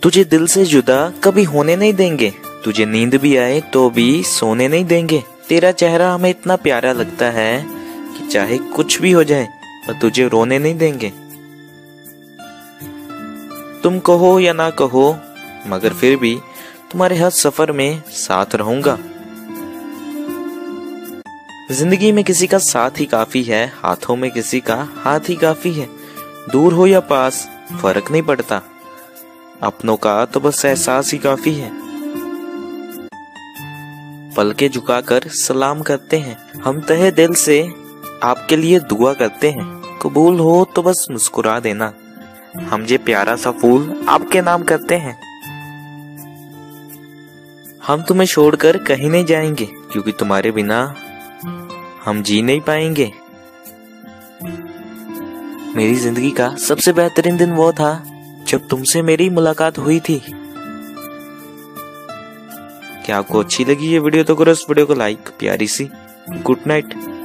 तुझे दिल से जुदा कभी होने नहीं देंगे, तुझे नींद भी आए तो भी सोने नहीं देंगे। तेरा चेहरा हमें इतना प्यारा लगता है कि चाहे कुछ भी हो जाए पर तुझे रोने नहीं देंगे। तुम कहो या ना कहो मगर फिर भी तुम्हारे हर सफर में साथ रहूंगा। जिंदगी में किसी का साथ ही काफी है, हाथों में किसी का हाथ ही काफी है। दूर हो या पास फर्क नहीं पड़ता, अपनों का तो बस एहसास ही काफी है। पलके झुकाकर सलाम करते हैं, हम तहे दिल से आपके लिए दुआ करते हैं। कबूल हो तो बस मुस्कुरा देना, हम ये प्यारा सा फूल आपके नाम करते हैं। हम तुम्हें छोड़कर कहीं नहीं जाएंगे, क्योंकि तुम्हारे बिना हम जी नहीं पाएंगे। मेरी जिंदगी का सबसे बेहतरीन दिन वो था जब तुमसे मेरी मुलाकात हुई थी। क्या आपको अच्छी लगी ये वीडियो तो करो इस वीडियो को लाइक। प्यारी सी गुड नाइट।